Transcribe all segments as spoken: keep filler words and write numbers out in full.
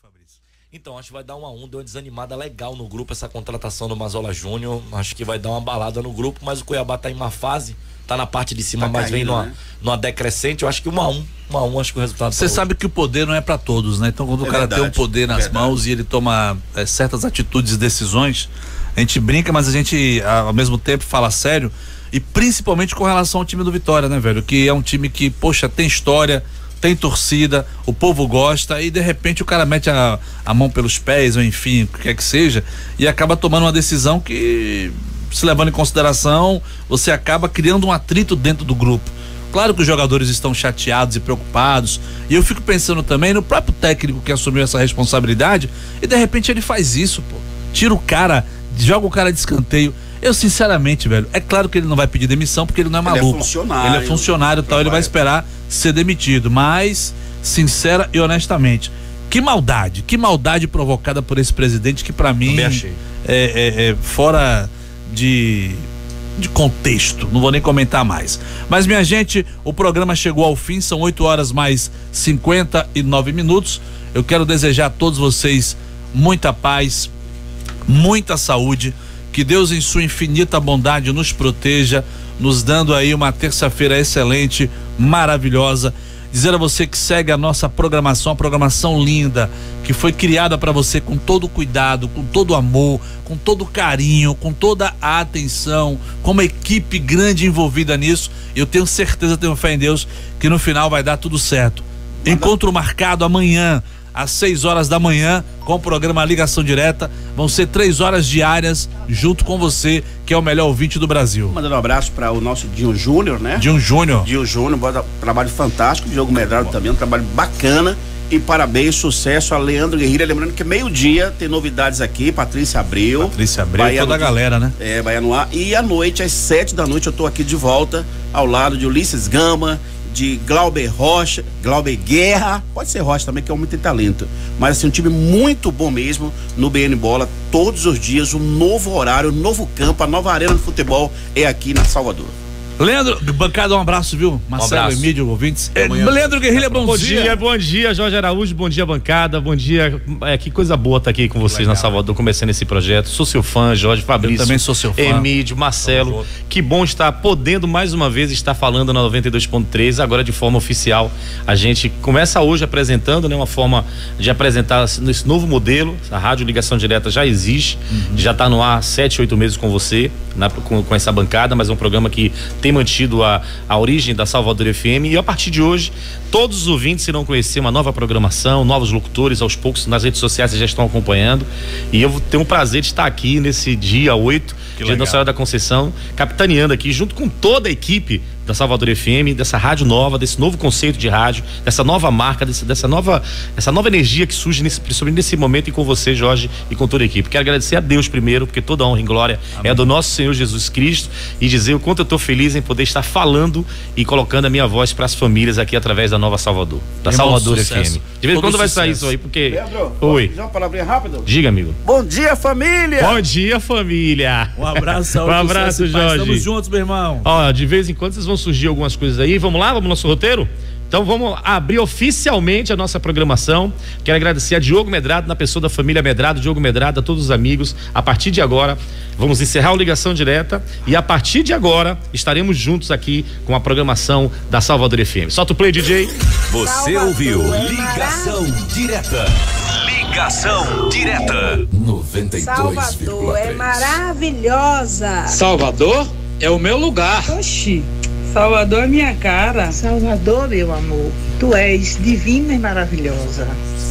Fabrício? Então, acho que vai dar um a um, deu uma desanimada legal no grupo essa contratação do Mazola Júnior. Acho que vai dar uma balada no grupo, mas o Cuiabá tá em uma fase, tá na parte de cima, tá mas caindo, vem numa, né? numa decrescente. Eu acho que um a um, um a um, acho que o resultado. Você sabe que o poder não é para todos, né? Então, quando é o cara verdade, tem um poder nas verdade. mãos e ele toma é, certas atitudes e decisões, a gente brinca, mas a gente ao mesmo tempo fala sério, e principalmente com relação ao time do Vitória, né, velho? Que é um time que, poxa, tem história, tem torcida, o povo gosta, e de repente o cara mete a, a mão pelos pés, ou enfim, o que quer que seja, e acaba tomando uma decisão que, se levando em consideração, você acaba criando um atrito dentro do grupo. Claro que os jogadores estão chateados e preocupados, e eu fico pensando também no próprio técnico que assumiu essa responsabilidade, e de repente ele faz isso, pô. Tira o cara, joga o cara de escanteio. Eu, sinceramente, velho, é claro que ele não vai pedir demissão porque ele não é maluco. Ele é funcionário. Ele é funcionário e tal, ele vai esperar ser demitido. Mas, sincera e honestamente, que maldade, que maldade provocada por esse presidente que pra mim é, é, é fora de, de contexto. Não vou nem comentar mais. Mas, minha gente, o programa chegou ao fim, são oito horas mais cinquenta e nove minutos. Eu quero desejar a todos vocês muita paz, muita saúde. Que Deus, em sua infinita bondade, nos proteja, nos dando aí uma terça-feira excelente, maravilhosa. Dizer a você que segue a nossa programação, a programação linda, que foi criada para você com todo cuidado, com todo amor, com todo carinho, com toda a atenção, com uma equipe grande envolvida nisso. Eu tenho certeza, tenho fé em Deus, que no final vai dar tudo certo. Encontro marcado amanhã, às seis horas da manhã, com o programa Ligação Direta. Vão ser três horas diárias junto com você, que é o melhor ouvinte do Brasil. Mandando um abraço para o nosso Dinho Júnior, né? Dinho Júnior. Dinho Júnior, um trabalho fantástico. Diogo Medrado também, um trabalho bacana. E parabéns, sucesso a Leandro Guerreiro. Lembrando que meio-dia tem novidades aqui, Patrícia Abreu. Patrícia Abreu e toda a galera, né? É, Bahia no ar. E à noite, às sete da noite, eu tô aqui de volta, ao lado de Ulisses Gama, de Glauber Rocha, Glauber Guerra, pode ser Rocha também, que é um muito talento, mas assim, um time muito bom mesmo no B N Bola, todos os dias, um novo horário, um novo campo, a nova arena de futebol é aqui na Salvador. Leandro, bancada, um abraço, viu? Marcelo, um Emílio, ouvintes. É, Leandro Guerrilha, bom, bom dia. dia. Bom dia, Jorge Araújo, bom dia, bancada, bom dia. É, que coisa boa estar aqui com vocês Legal. na Salvador, começando esse projeto. Sou seu fã, Jorge, Fabrício. Eu também sou seu fã. Emílio, Marcelo. Que bom estar podendo mais uma vez estar falando na noventa e dois ponto três, agora de forma oficial. A gente começa hoje apresentando, né, uma forma de apresentar esse novo modelo. A Rádio Ligação Direta já existe, uhum. já está no ar há sete, oito meses com você, na, com, com essa bancada, mas é um programa que tem mantido a a origem da Salvador F M, e a partir de hoje todos os ouvintes irão conhecer uma nova programação, novos locutores, aos poucos nas redes sociais vocês já estão acompanhando, e eu tenho o prazer de estar aqui nesse dia oito, dia Nossa Senhora da Conceição, capitaneando aqui junto com toda a equipe da Salvador F M, dessa rádio nova, desse novo conceito de rádio, dessa nova marca, desse, dessa nova essa nova energia que surge nesse, principalmente nesse momento, e com você, Jorge, e com toda a equipe. Quero agradecer a Deus primeiro, porque toda a honra e glória Amém. é do nosso Senhor Jesus Cristo, e dizer o quanto eu estou feliz em poder estar falando e colocando a minha voz para as famílias aqui através da Nova Salvador, da Irmão, Salvador sucesso. F M. De vez em quando vai sair isso aí, porque... Leandro, Oi. Dizer uma palavrinha rápida? Diga, amigo. Bom dia, família! Bom dia, família! Um abraço, saúde, um abraço, Jorge. Estamos juntos, meu irmão. Ó, de vez em quando vocês vão surgir algumas coisas aí. Vamos lá, vamos no nosso roteiro? Então vamos abrir oficialmente a nossa programação. Quero agradecer a Diogo Medrado, na pessoa da família Medrado, Diogo Medrado, a todos os amigos. A partir de agora, vamos encerrar o Ligação Direta, e a partir de agora estaremos juntos aqui com a programação da Salvador F M. Solta o play, D J. Você Salvador ouviu Ligação Direta. Ligação Direta. noventa e dois vírgula três. Salvador é maravilhosa. Salvador é o meu lugar. Oxi. Salvador é minha cara. Salvador, meu amor, tu és divina e maravilhosa.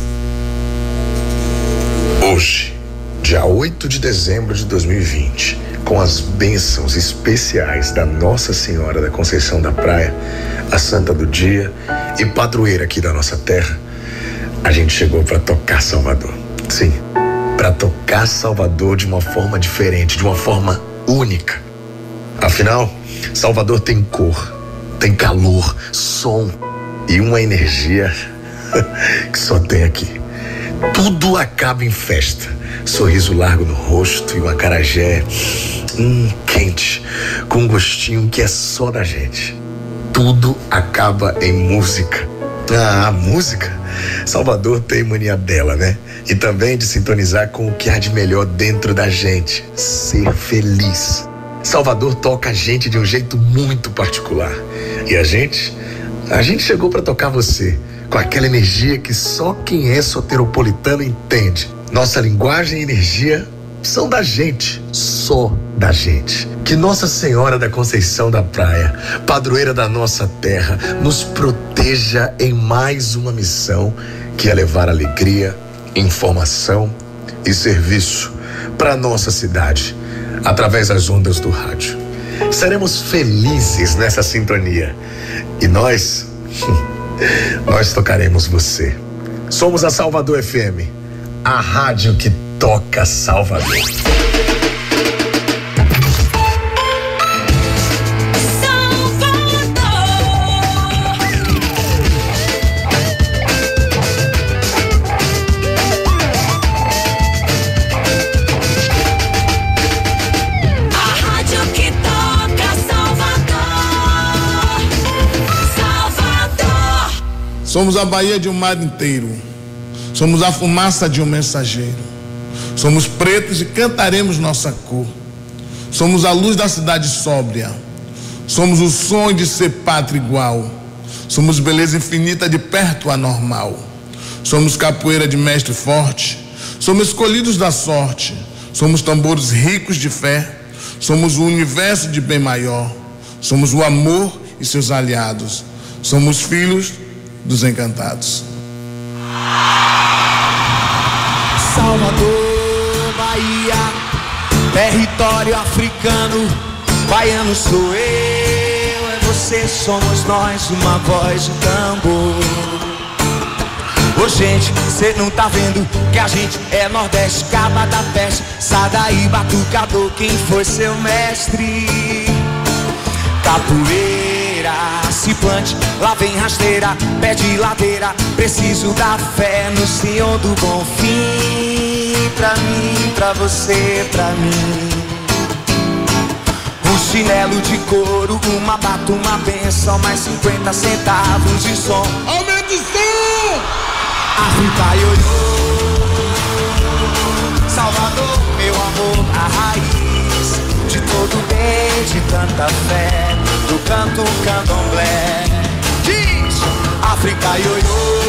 Hoje, dia oito de dezembro de dois mil e vinte, com as bênçãos especiais da Nossa Senhora da Conceição da Praia, a santa do dia e padroeira aqui da nossa terra, a gente chegou para tocar Salvador. Sim, para tocar Salvador de uma forma diferente, de uma forma única. Afinal, Salvador tem cor, tem calor, som e uma energia que só tem aqui. Tudo acaba em festa. Sorriso largo no rosto e um acarajé hum, quente, com um gostinho que é só da gente. Tudo acaba em música. Ah, a música. Salvador tem mania dela, né? E também de sintonizar com o que há de melhor dentro da gente, ser feliz. Salvador toca a gente de um jeito muito particular. E a gente, a gente chegou para tocar você, com aquela energia que só quem é soteropolitano entende. Nossa linguagem e energia são da gente, só da gente. Que Nossa Senhora da Conceição da Praia, padroeira da nossa terra, nos proteja em mais uma missão, que é levar alegria, informação e serviço para nossa cidade, através das ondas do rádio. Seremos felizes nessa sintonia e nós, nós tocaremos você. Somos a Salvador F M, a rádio que toca Salvador. Somos a Bahia de um mar inteiro. Somos a fumaça de um mensageiro. Somos pretos e cantaremos nossa cor. Somos a luz da cidade sóbria. Somos o sonho de ser pátria igual. Somos beleza infinita de perto anormal. Somos capoeira de mestre forte. Somos escolhidos da sorte. Somos tambores ricos de fé. Somos o universo de bem maior. Somos o amor e seus aliados. Somos filhos dos encantados. Salvador, Bahia, território africano, baiano sou eu, é você, somos nós, uma voz de tambor. Ô gente, cê não tá vendo que a gente é Nordeste, Caba da Peste, Sadaí, Batucador, quem foi seu mestre? Capoeira, se plante, lá vem rasteira, pé de ladeira, preciso da fé no Senhor do Bom Fim. Pra mim, pra você, pra mim. Um chinelo de couro, uma bata, uma benção, mais cinquenta centavos de som. Aumenta o som! África, ioiô, Salvador, meu amor, a raiz de todo bem, de tanta fé, do canto candomblé. Diz! África, ioiô,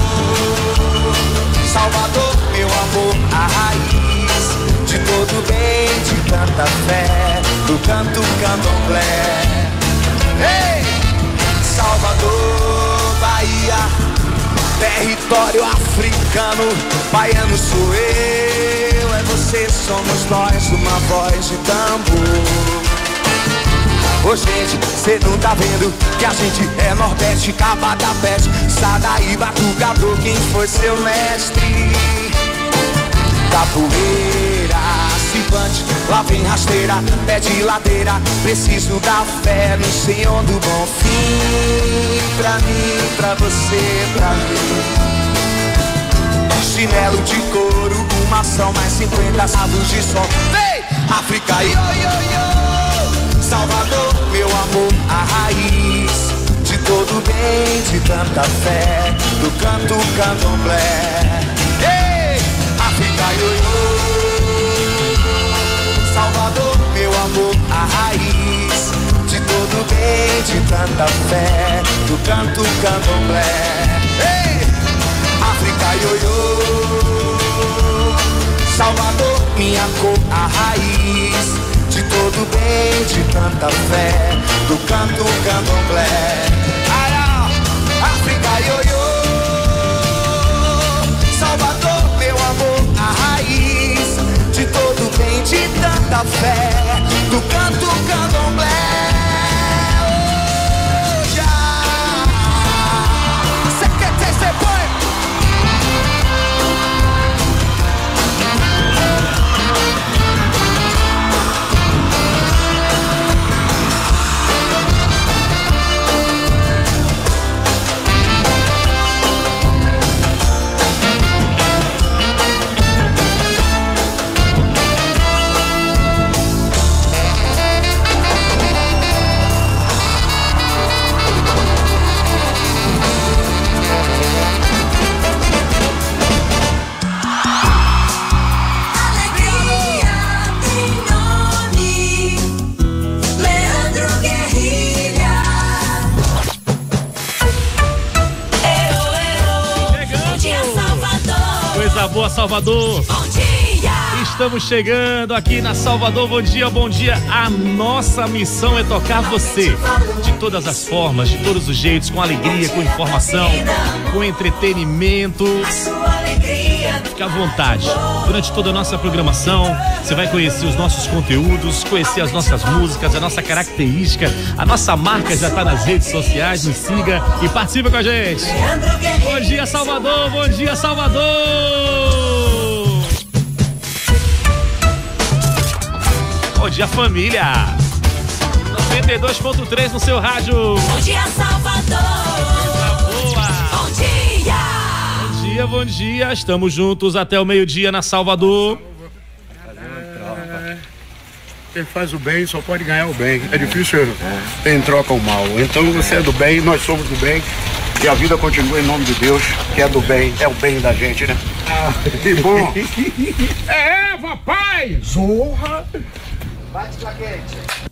Salvador, meu amor, a raiz de todo bem, de tanta fé, do canto candomblé. Ei! Salvador, Bahia, território africano, baiano sou eu, é você, somos nós, uma voz de tambor. Ô gente, cê não tá vendo que a gente é Nordeste, Caba da Peste, Sadaí, Batucador, quem foi seu mestre? Capoeira, cipante, lá vem rasteira, pé de ladeira, preciso da fé no Senhor do Bom Fim. Pra mim, pra você, pra mim. Chinelo de couro, uma ação, mais cinquenta savos de sol. Vem! África, io, io, io. Salvador, meu amor, a raiz de todo bem, de tanta fé, do canto candomblé. Ei! África, ioiô, Salvador, meu amor, a raiz de todo bem, de tanta fé, do canto candomblé. Ei! África, ioiô, Salvador, minha cor, a raiz de todo bem, de tanta fé, do canto candomblé. África, ioiô, Salvador, meu amor, a raiz de todo bem, de tanta fé, do canto candomblé. Oh, já. Cê quer ter, cê põe. coisa boa, Salvador. Bom dia. Estamos chegando aqui na Salvador. Bom dia, bom dia. A nossa missão é tocar você de todas as formas, de todos os jeitos, com alegria, com informação, com entretenimento. Fique à vontade. Durante toda a nossa programação, você vai conhecer os nossos conteúdos, conhecer as nossas músicas, a nossa característica, a nossa marca já está nas redes sociais. Nos siga e participe com a gente. Bom dia, Salvador. Bom dia, Salvador. Bom dia, família. noventa e dois ponto três no seu rádio. Bom dia, Salvador. Boa. Bom dia. Bom dia, bom dia. Estamos juntos até o meio-dia na Salvador. É, quem faz o bem só pode ganhar o bem. É difícil ter em troca o mal. Então você é do bem, nós somos do bem. E a vida continua em nome de Deus, que é do bem, é o bem da gente, né? Ah, que bom. É Eva, pai! Zorra! Bate claquete.